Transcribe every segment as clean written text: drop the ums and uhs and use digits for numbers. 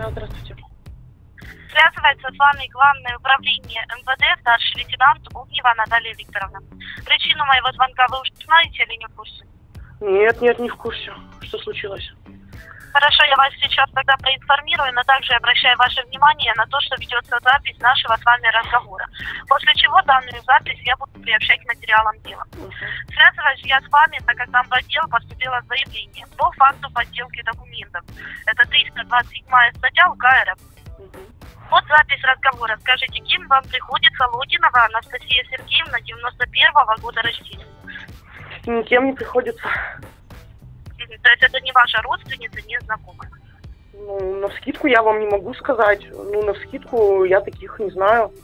Да, здравствуйте. Связывается с вами Главное управление МВД, старший лейтенант Огнева Наталья Викторовна. Причину моего звонка вы уже знаете или не в курсе? Нет, не в курсе. Что случилось? Хорошо, я вас сейчас тогда проинформирую, но также обращаю ваше внимание на то, что ведется запись нашего с вами разговора. После чего данную запись я буду приобщать к материалам дела. Связываюсь я с вами, так как нам в отдел поступило заявление по факту подделки документов. Это 327 статья УК РФ. Вот запись разговора. Скажите, кем вам приходится Логинова Анастасия Сергеевна, 91-го года рождения? Никем не приходится. То есть это не ваша родственница, не знакомая? Ну, навскидку я вам не могу сказать. Ну, навскидку я таких не знаю.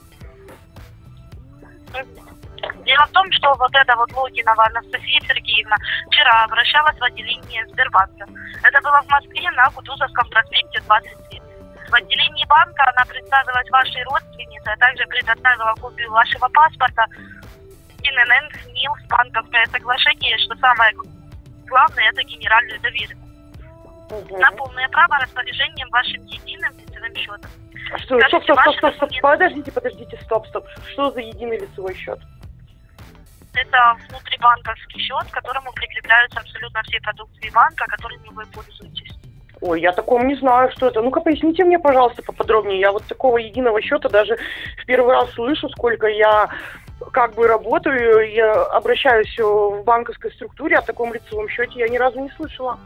Дело в том, что вот эта вот Логинова Анастасия Сергеевна вчера обращалась в отделение Сбербанка. Это было в Москве на Кутузовском проспекте 27. В отделении банка она представилась вашей родственницей, а также предоставила копию вашего паспорта, ИНН, СНИЛС, банковское соглашение, что самое главное, это генеральную доверенность. На полное право распоряжением вашим единым лицевым счетом. Стоп. Подождите, стоп. Что за единый лицевой счет? Это внутрибанковский счет, к которому прикрепляются абсолютно все продукции банка, которыми вы пользуетесь. Ой, я такого не знаю, что это. Ну-ка, поясните мне, пожалуйста, поподробнее. Я вот такого единого счета даже в первый раз слышу, сколько я как бы работаю, я обращаюсь в банковской структуре, о таком лицевом счете я ни разу не слышала.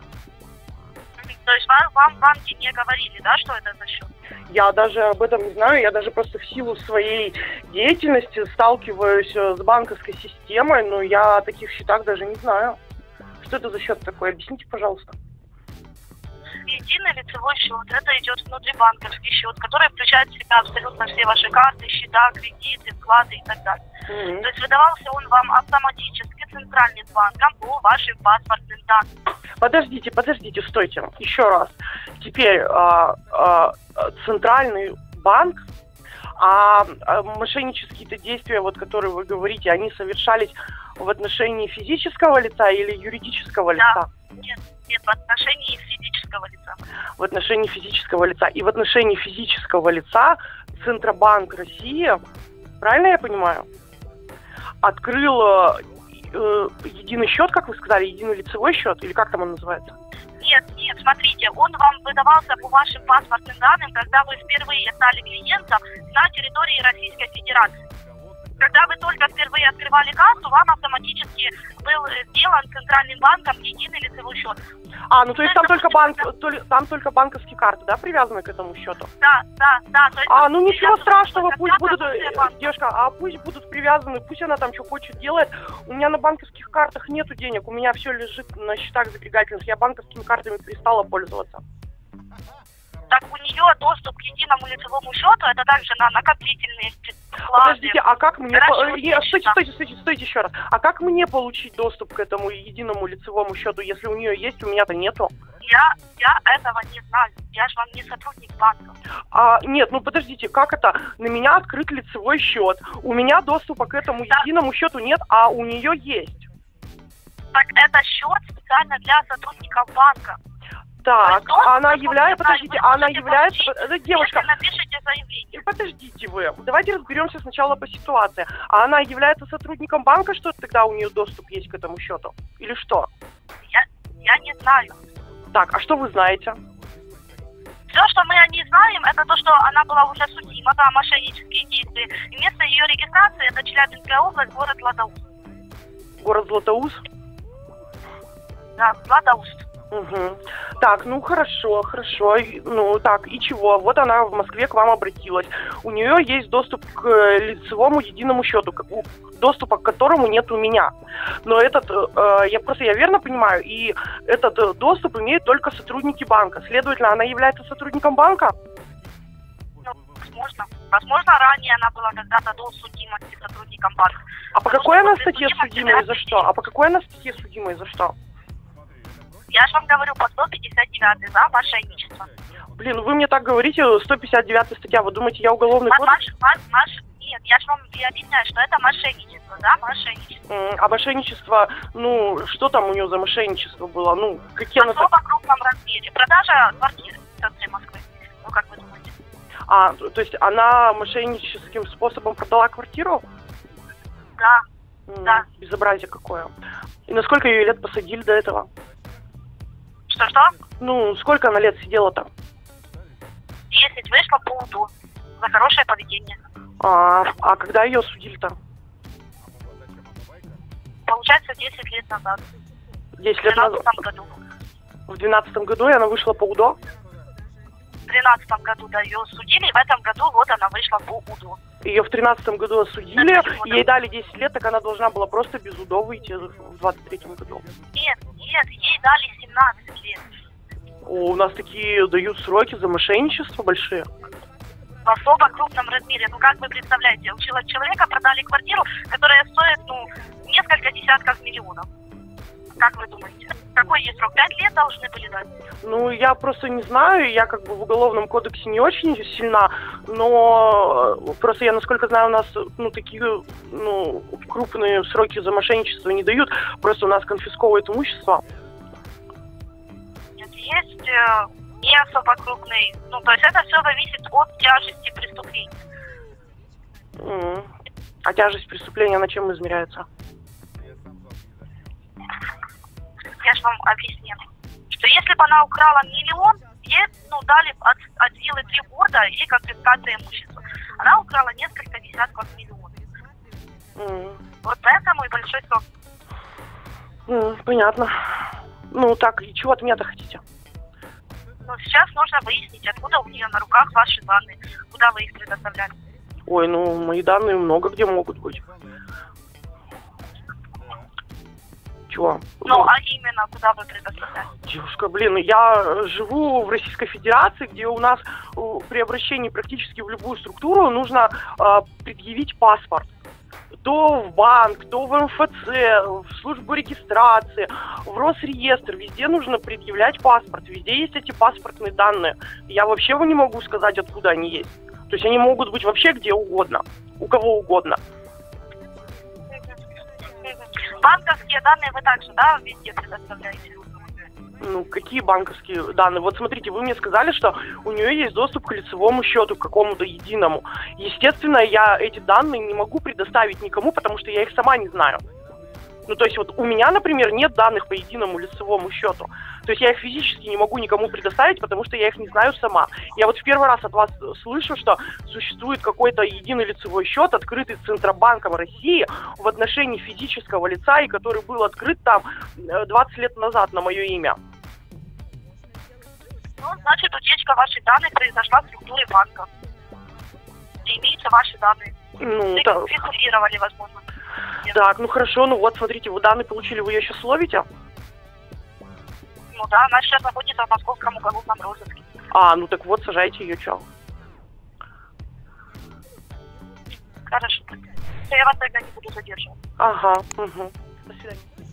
То есть вам банки не говорили, да, что это за счет? Я даже об этом не знаю, я даже просто в силу своей деятельности сталкиваюсь с банковской системой, но я о таких счетах даже не знаю. Что это за счет такой? Объясните, пожалуйста. Единый лицевой счет, это идет внутрибанковский счет, который включает в себя абсолютно все ваши карты, счета, кредиты, вклады и так далее. То есть выдавался он вам автоматически центральным банком по вашим паспортным данным. Подождите, стойте. Еще раз. Теперь центральный банк, мошеннические-то действия, вот, которые вы говорите, они совершались в отношении физического лица или юридического лица? Нет, в отношении физического лица. В отношении физического лица. И в отношении физического лица Центробанк России, правильно я понимаю, открыл единый счет, как вы сказали, единый лицевой счет, или как там он называется? Нет, смотрите, он вам выдавался по вашим паспортным данным, когда вы впервые стали клиентом на территории Российской Федерации. Когда вы только впервые открывали карту, вам автоматически был сделан центральным банком единый лицевой счет. Ну то есть там только банковские карты, да, привязаны к этому счету? Да. То есть ну ничего страшного, пусть будут, девушка, пусть будут привязаны, пусть она там что хочет делает. У меня на банковских картах нету денег, у меня все лежит на счетах сберегательных, я банковскими картами перестала пользоваться. Так у нее доступ к единому лицевому счету, это также на накопительные вклады. Подождите, а как мне... Стойте еще раз. А как мне получить доступ к этому единому лицевому счету, если у нее есть, у меня-то нету? Я этого не знаю. Я же вам не сотрудник банка. Нет, ну подождите, как это? На меня открыт лицевой счет. У меня доступа к этому единому счету нет, а у нее есть. Так это счет специально для сотрудников банка. Так, она является, девушка, напишите заявление. Подождите вы, давайте разберемся сначала по ситуации. А она является сотрудником банка, что тогда у нее доступ есть к этому счету? Или что? Я не знаю. Так, а что вы знаете? Все, что мы о ней знаем, это то, что она была уже судима за мошеннические действия. И место ее регистрации это Челябинская область, город Златоуст. Город Златоуст? Да, Златоуст. Угу. Так, ну хорошо. Ну так, и чего? Вот она в Москве к вам обратилась. У нее есть доступ к лицевому единому счету, доступа к которому нет у меня. Но этот, я верно понимаю, и этот доступ имеют только сотрудники банка. Следовательно, она является сотрудником банка? Ну, возможно, ранее она была когда-то до судимости сотрудником банка. А по какой она статье судимой и за что? Я же вам говорю по 159 за мошенничество. Блин, вы мне так говорите, 159 статья, вы думаете, я уголовный кодекс? Нет, я же вам и объясняю, что это мошенничество, да, мошенничество. А мошенничество, ну, что там у нее за мошенничество было? Ну, какие... В особо крупном размере. Продажа квартиры в центре Москвы. Ну, как То есть она мошенническим способом продала квартиру? Да. Да. Безобразие какое. И на сколько ее лет посадили до этого? Что-что? Ну, сколько она лет сидела-то? 10, вышла по УДО за хорошее поведение. А когда ее судили-то? Получается, 10 лет назад. 10 лет назад? В 2012 году. В 2012 году, и она вышла по УДО? В 2013 году, да, ее судили, и в этом году вот она вышла по УДО. Ее в 2013 году осудили, ей дали 10 лет, так она должна была просто без УДО выйти в 2023 году. Нет, ей дали 17 лет. У нас такие дают сроки за мошенничество большие. В особо крупном размере. Ну, как вы представляете, у человека продали квартиру, которая стоит, несколько десятков миллионов. Как вы думаете? Какой есть срок? 5 лет должны были дать? Ну, я просто не знаю, я как бы в Уголовном кодексе не очень сильна, но просто я, насколько знаю, у нас, такие, крупные сроки за мошенничество не дают, просто у нас конфисковывают имущество. Нет, есть не особо крупный, то есть это все зависит от тяжести преступления. А тяжесть преступления на чем измеряется? Я же вам объясню, что если бы она украла миллион, ей дали от силы 3 года и конфискация имущества. Она украла несколько десятков миллионов. Вот поэтому и большой срок. Понятно. Так, и чего от меня-то хотите? Сейчас нужно выяснить, откуда у нее на руках ваши данные, куда вы их предоставляли. Ой, мои данные много где могут быть. Чего? А именно, куда вы предоставляете? Девушка, я живу в Российской Федерации, где у нас при обращении практически в любую структуру нужно предъявить паспорт. То в банк, то в МФЦ, в службу регистрации, в Росреестр. Везде нужно предъявлять паспорт. Везде есть эти паспортные данные. Я вообще не могу сказать, откуда они есть. То есть они могут быть вообще где угодно, у кого угодно. Банковские данные вы также, да, везде предоставляете? Какие банковские данные? Вот смотрите, вы мне сказали, что у нее есть доступ к лицевому счету, к какому-то единому. Естественно, я эти данные не могу предоставить никому, потому что я их сама не знаю. То есть вот у меня, например, нет данных по единому лицевому счету. То есть я их физически не могу никому предоставить, потому что я их не знаю сама. Я вот в первый раз от вас слышу, что существует какой-то единый лицевой счет, открытый Центробанком России в отношении физического лица, и который был открыт там 20 лет назад на мое имя. Значит, утечка ваших данных произошла в структуре банка. И имеются ваши данные. Фигурировали, возможно. Так, хорошо, вот, смотрите, вы данные получили, вы ее сейчас ловите? Да, она сейчас находится в Московском уголовном розыске. Так вот, сажайте ее, чё? Хорошо. Я вас тогда не буду задерживать. Ага, угу. До свидания.